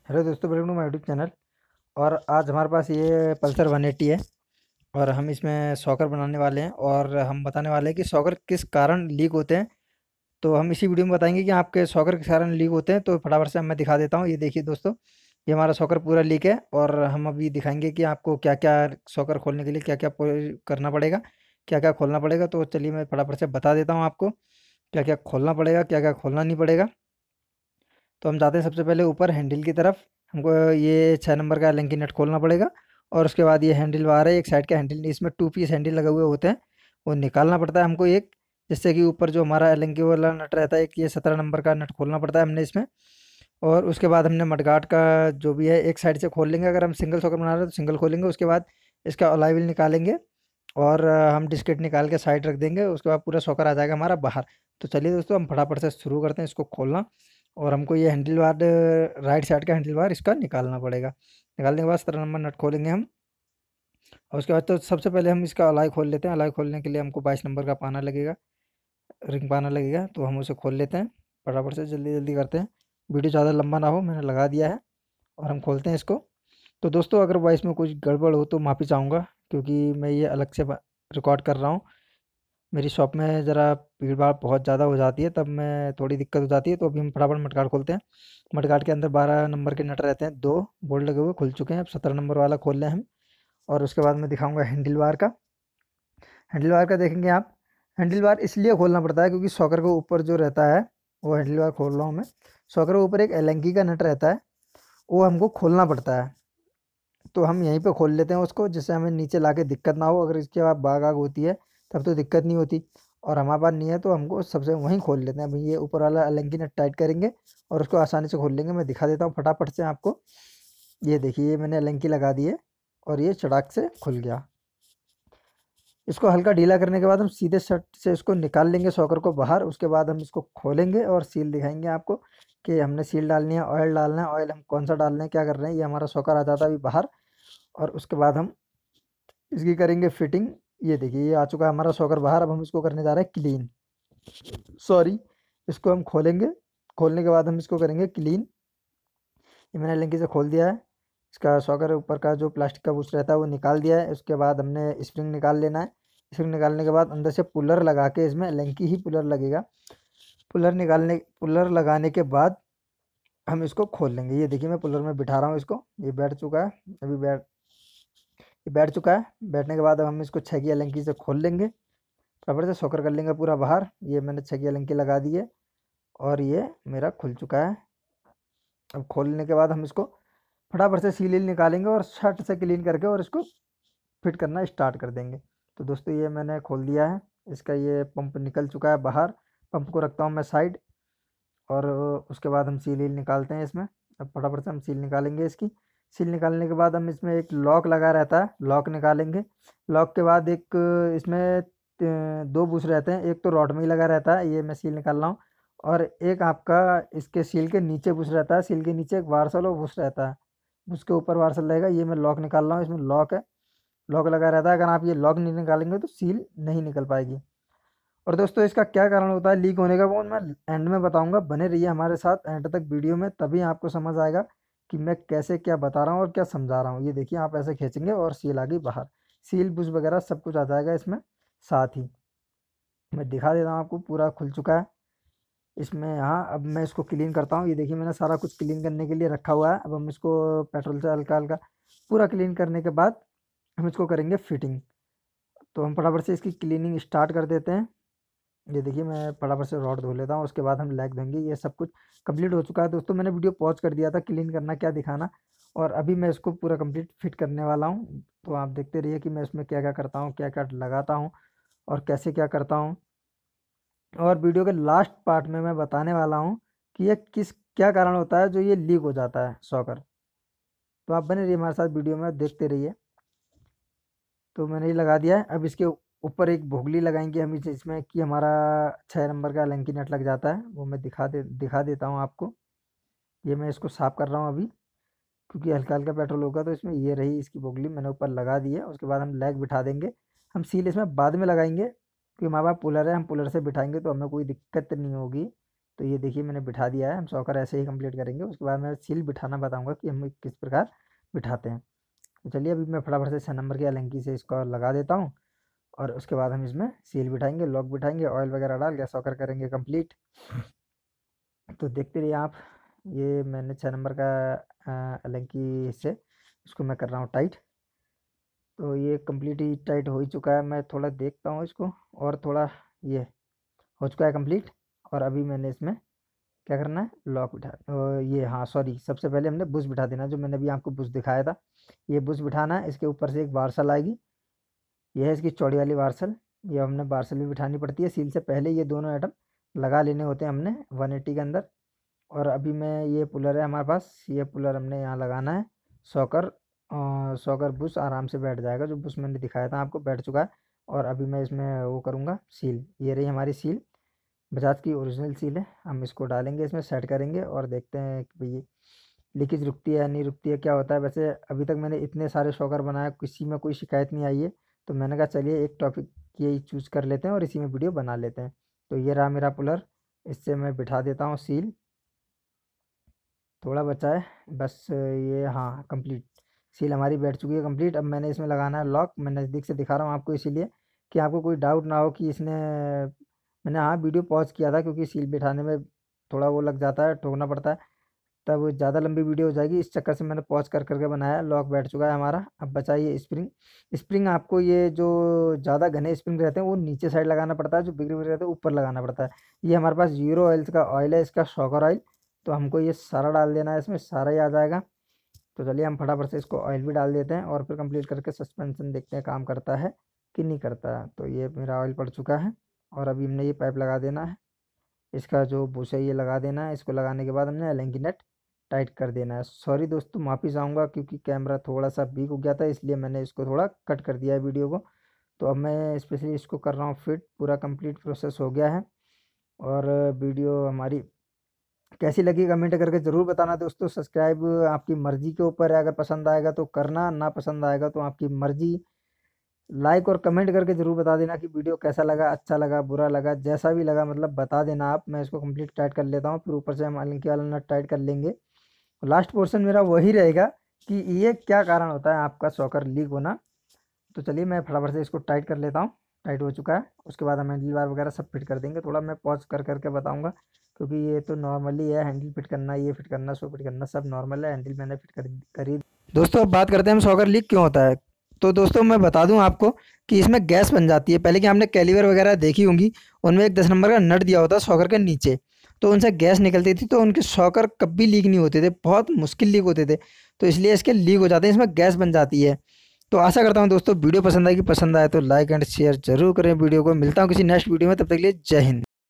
Hello दोस्तों, welcome to my YouTube channel. और आज हमारे पास ये पल्सर 180 है और हम इसमें शॉकर बनाने वाले हैं और हम बताने वाले हैं कि शॉकर किस कारण लीक होते हैं। तो हम इसी वीडियो में बताएंगे कि आपके शॉकर किस कारण लीक होते हैं। तो फटाफट से मैं दिखा देता हूँ। ये देखिए दोस्तों, ये हमारा शॉकर पूरा लीक है और हम अभी दिखाएंगे कि आपको क्या क्या शॉकर खोलने के लिए क्या क्या करना पड़ेगा, क्या क्या खोलना पड़ेगा। तो चलिए मैं फटाफट से बता देता हूँ आपको क्या क्या खोलना पड़ेगा, क्या क्या खोलना नहीं पड़ेगा। तो हम जाते हैं सबसे पहले ऊपर हैंडल की तरफ। हमको ये 6 नंबर का एलेंकी नट खोलना पड़ेगा और उसके बाद ये हैंडल बाहर है, एक साइड का हैंडल, इसमें 2 पीस हैंडल लगे हुए होते हैं, वो निकालना पड़ता है हमको एक। जिससे कि ऊपर जो हमारा एलेंकी वाला नट रहता है, एक ये 17 नंबर का नट खोलना पड़ता है हमने इसमें। और उसके बाद हमने मडगार्ड का जो भी है एक साइड से खोल लेंगे। अगर हम सिंगल सॉकेट बना रहे हैं तो सिंगल खोलेंगे। उसके बाद इसका अलाइ व्हील निकालेंगे और हम डिस्केट निकाल के साइड रख देंगे। उसके बाद पूरा सॉकर आ जाएगा हमारा बाहर। तो चलिए दोस्तों, हम फटाफट से शुरू करते हैं इसको खोलना। और हमको ये हैंडल बार, राइट साइड का हैंडल बार इसका निकालना पड़ेगा। निकालने के बाद 17 नंबर नट खोलेंगे हम। और उसके बाद तो सबसे पहले हम इसका अलाई खोल लेते हैं। अलाई खोलने के लिए हमको 22 नंबर का पाना लगेगा, रिंग पाना लगेगा। तो हम उसे खोल लेते हैं। फटाफट से जल्दी जल्दी करते हैं, वीडियो ज़्यादा लंबा ना हो। मैंने लगा दिया है और हम खोलते हैं इसको। तो दोस्तों, अगर वॉइस में कुछ गड़बड़ हो तो माफ़ी चाहूँगा, क्योंकि मैं ये अलग से रिकॉर्ड कर रहा हूँ। मेरी शॉप में ज़रा भीड़-भाड़ बहुत ज़्यादा हो जाती है, तब मैं थोड़ी दिक्कत हो जाती है। तो अभी हम फटाफट मडगार्ड खोलते हैं। मडगार्ड के अंदर 12 नंबर के नट रहते हैं, 2 बोल्ट लगे हुए खुल चुके हैं। अब 17 नंबर वाला खोल रहे हैं हम। और उसके बाद मैं दिखाऊँगा हैंडल बार का। हैंडल बार का देखेंगे आप, हैंडल बार इसलिए खोलना पड़ता है क्योंकि सॉकर के ऊपर जो रहता है, वो हैंडल बार खोल रहा हूँ मैं। सॉकर के ऊपर एक एलेंकी का नट रहता है, वो हमको खोलना पड़ता है। तो हम यहीं पे खोल लेते हैं उसको, जिससे हमें नीचे लाके दिक्कत ना हो। अगर इसके बाद बाग आग होती है तब तो दिक्कत नहीं होती, और हमारे पास नहीं है तो हमको सबसे वहीं खोल लेते हैं। अभी ये ऊपर वाला एलेंकी नट टाइट करेंगे और उसको आसानी से खोल लेंगे। मैं दिखा देता हूँ फटाफट से आपको। ये देखिए, ये मैंने एलेंकी लगा दी है और ये चड़ाक से खुल गया। इसको हल्का ढीला करने के बाद हम सीधे शट से इसको निकाल लेंगे सॉकर को बाहर। उसके बाद हम इसको खोलेंगे और सील दिखाएंगे आपको कि हमने सील डालनी है, ऑयल डालना है। ऑयल हम कौन सा डाल रहे हैं, क्या कर रहे हैं। ये हमारा सॉकर आ जाता है अभी बाहर। और उसके बाद हम इसकी करेंगे फिटिंग। ये देखिए, ये आ चुका है हमारा सॉकर बाहर। अब हम इसको करने जा रहे हैं क्लीन, सॉरी। इसको हम खोलेंगे, खोलने के बाद हम इसको करेंगे क्लीन। ये मैंने लिंकी से खोल दिया है। इसका सॉकर ऊपर का जो प्लास्टिक का बुश रहता है वो निकाल दिया है। उसके बाद हमने स्प्रिंग निकाल लेना है। स्प्रिंग निकालने के बाद अंदर से पुलर लगा के, इसमें लिंकी ही पुलर लगेगा। पुलर लगाने के बाद हम इसको खोल लेंगे। ये देखिए, मैं पुलर में बिठा रहा हूँ इसको। ये बैठ चुका है, अभी ये बैठ चुका है। बैठने के बाद अब हम इसको 6 की एलंकी से खोल लेंगे। रबड़ से सॉकर कर लेंगे पूरा बाहर। ये मैंने 6 की एलंकी लगा दी है और ये मेरा खुल चुका है। अब खोलने के बाद हम इसको फटाफट से सील निकालेंगे और शर्ट से क्लीन करके और इसको फिट करना स्टार्ट कर देंगे। तो दोस्तों, ये मैंने खोल दिया है। इसका ये पंप निकल चुका है बाहर। पंप को रखता हूँ मैं साइड। और उसके बाद हम सील निकालते हैं इसमें। अब फटाफट से हम सील निकालेंगे इसकी। सील निकालने के बाद हम इसमें एक लॉक लगा रहता है, लॉक निकालेंगे। लॉक के बाद एक इसमें 2 बुश रहते हैं। एक तो रॉड में ही लगा रहता है, ये मैं सील निकाल रहा हूँ। और एक आपका इसके सील के नीचे बुश रहता है। सील के नीचे एक वार्सल और बुश रहता है, उसके ऊपर वार्सल रहेगा। ये मैं लॉक निकाल रहा हूँ, इसमें लॉक है, लॉक लगा रहता है। अगर आप ये लॉक नहीं निकालेंगे तो सील नहीं निकल पाएगी। और दोस्तों, इसका क्या कारण होता है लीक होने का, वो मैं एंड में बताऊंगा। बने रहिए हमारे साथ एंड तक वीडियो में, तभी आपको समझ आएगा कि मैं कैसे क्या बता रहा हूँ और क्या समझा रहा हूँ। ये देखिए, आप ऐसे खींचेंगे और सील आ गई बाहर। सील बुश वगैरह सब कुछ आ जाएगा इसमें साथ ही। मैं दिखा देता हूँ आपको, पूरा खुल चुका है इसमें। यहाँ अब मैं इसको क्लीन करता हूँ। ये देखिए, मैंने सारा कुछ क्लीन करने के लिए रखा हुआ है। अब हम इसको पेट्रोल से हल्का हल्का पूरा क्लीन करने के बाद हम इसको करेंगे फिटिंग। तो हम फटाफट से इसकी क्लीनिंग स्टार्ट कर देते हैं। ये देखिए, मैं फटाफट से रॉड धो लेता हूँ, उसके बाद हम लैग देंगे। ये सब कुछ कंप्लीट हो चुका है दोस्तों। मैंने वीडियो पॉज कर दिया था क्लीन करना क्या दिखाना, और अभी मैं इसको पूरा कंप्लीट फिट करने वाला हूँ। तो आप देखते रहिए कि मैं इसमें क्या क्या करता हूँ, क्या क्या लगाता हूँ और कैसे क्या करता हूँ। और वीडियो के लास्ट पार्ट में मैं बताने वाला हूँ कि ये किस क्या कारण होता है जो ये लीक हो जाता है सॉकर। तो आप बने रहिए हमारे साथ, वीडियो में देखते रहिए। तो मैंने ये लगा दिया है। अब इसके ऊपर एक भोगली लगाएंगे हम इसमें कि हमारा 6 नंबर का लंकी नट लग जाता है। वो मैं दिखा देता हूँ आपको। ये मैं इसको साफ कर रहा हूँ अभी, क्योंकि हल्का हल्का पेट्रोल होगा। तो इसमें ये रही इसकी बोगली, मैंने ऊपर लगा दी है। उसके बाद हम लैग बिठा देंगे। हम सील इसमें बाद में लगाएंगे, क्योंकि हमारे पास पुलर है, हम पुलर से बिठाएंगे तो हमें कोई दिक्कत नहीं होगी। तो ये देखिए मैंने बिठा दिया है। हम सॉकर ऐसे ही कंप्लीट करेंगे, उसके बाद मैं सील बिठाना बताऊंगा कि हम किस प्रकार बिठाते हैं। तो चलिए अभी मैं फटाफट से 6 नंबर की एलंकी से इसको लगा देता हूँ और उसके बाद हम इसमें सील बिठाएंगे, लॉक बिठाएंगे, ऑयल वगैरह डाल के सॉकर करेंगे कंप्लीट। तो देखते रहिए आप। ये मैंने 6 नंबर का एलंकी से इसको मैं कर रहा हूँ टाइट। तो ये कंप्लीट ही टाइट हो ही चुका है। मैं थोड़ा देखता हूँ इसको और थोड़ा, ये हो चुका है कंप्लीट। और अभी मैंने इसमें क्या करना है, लॉक बिठा ये, हाँ सॉरी, सबसे पहले हमने बुश बिठा देना, जो मैंने अभी आपको बुश दिखाया था। ये बुश बिठाना है। इसके ऊपर से एक वार्सल आएगी, यह है इसकी चौड़ी वाली वार्सल। ये हमने वार्सल भी बिठानी पड़ती है सील से पहले। ये दोनों आइटम लगा लेने होते हैं हमने 180 के अंदर। और अभी मैं, ये पुलर है हमारे पास, ये पुलर हमने यहाँ लगाना है। सॉकर सॉकर बुश आराम से बैठ जाएगा, जो बुश मैंने दिखाया था आपको बैठ चुका है। और अभी मैं इसमें वो करूँगा सील। ये रही हमारी सील, बजाज की ओरिजिनल सील है। हम इसको डालेंगे, इसमें सेट करेंगे और देखते हैं कि भाई लीकेज रुकती है या नहीं रुकती है, क्या होता है। वैसे अभी तक मैंने इतने सारे शॉकर बनाए, किसी में कोई शिकायत नहीं आई है। तो मैंने कहा चलिए एक टॉपिक यही चूज़ कर लेते हैं और इसी में वीडियो बना लेते हैं। तो ये रहा मेरा पुलर, इससे मैं बिठा देता हूँ सील। थोड़ा बचा है बस, ये हाँ कंप्लीट सील हमारी बैठ चुकी है कंप्लीट। अब मैंने इसमें लगाना है लॉक। मैं नज़दीक से दिखा रहा हूँ आपको इसीलिए कि आपको कोई डाउट ना हो कि इसने, मैंने हाँ वीडियो पॉज किया था क्योंकि सील बिठाने में थोड़ा वो लग जाता है, ठोकना पड़ता है, तब ज़्यादा लंबी वीडियो हो जाएगी, इस चक्कर से मैंने पॉज कर करके बनाया। लॉक बैठ चुका है हमारा। अब बचा ये स्प्रिंग। स्प्रिंग आपको, ये जो ज़्यादा घने स्प्रिंग रहते हैं वो नीचे साइड लगाना पड़ता है, जो बिगड़े बिगड़े रहते हैं ऊपर लगाना पड़ता है। ये हमारे पास जीरो ऑयल्स का ऑयल है, इसका शॉकर ऑयल। तो हमको ये सारा डाल देना है, इसमें सारा ही आ जाएगा। तो चलिए हम फटाफट से इसको ऑयल भी डाल देते हैं और फिर कंप्लीट करके सस्पेंशन देखते हैं काम करता है कि नहीं करता है। तो ये मेरा ऑयल पड़ चुका है और अभी हमने ये पाइप लगा देना है। इसका जो बुश है ये लगा देना है। इसको लगाने के बाद हमने एलेंकी नट टाइट कर देना है। सॉरी दोस्तों, माफ़ी चाहूँगा क्योंकि कैमरा थोड़ा सा वीक हो गया था, इसलिए मैंने इसको थोड़ा कट कर दिया है वीडियो को। तो अब मैं स्पेशली इसको कर रहा हूँ फिट। पूरा कंप्लीट प्रोसेस हो गया है। और वीडियो हमारी कैसी लगी कमेंट करके ज़रूर बताना दोस्तों। सब्सक्राइब आपकी मर्ज़ी के ऊपर है, अगर पसंद आएगा तो करना, ना पसंद आएगा तो आपकी मर्ज़ी। लाइक और कमेंट करके ज़रूर बता देना कि वीडियो कैसा लगा, अच्छा लगा, बुरा लगा, जैसा भी लगा मतलब बता देना आप। मैं इसको कंप्लीट टाइट कर लेता हूँ, फिर ऊपर से हम एलेंकी वाला नट टाइट कर लेंगे। लास्ट पोर्शन मेरा वही रहेगा कि ये क्या कारण होता है आपका शॉकर लीक होना। तो चलिए मैं फटाफट से इसको टाइट कर लेता हूँ। टाइट हो चुका है। उसके बाद हम हैंडल बार वगैरह सब फिट कर देंगे। थोड़ा मैं पॉज कर करके बताऊंगा क्योंकि ये तो नॉर्मली है, हैंडल फिट करना, ये फिट करना, सो फिट करना सब नॉर्मल है। हैंडल मैंने फिट करी। दोस्तों अब बात करते हैं हम शॉकर लीक क्यों होता है। तो दोस्तों मैं बता दूं आपको कि इसमें गैस बन जाती है। पहले कि हमने कैलिवर वगैरह देखी होंगी, उनमें एक 10 नंबर का नट दिया होता है शॉकर के नीचे, तो उनसे गैस निकलती थी, तो उनके शॉकर कभी लीक नहीं होते थे, बहुत मुश्किल लीक होते थे। तो इसलिए इसके लीक हो जाते हैं, इसमें गैस बन जाती है। तो आशा करता हूँ दोस्तों वीडियो पसंद आएगी, पसंद आए तो लाइक एंड शेयर जरूर करें वीडियो को। मिलता हूँ किसी नेक्स्ट वीडियो में, तब तक के लिए जय हिंद।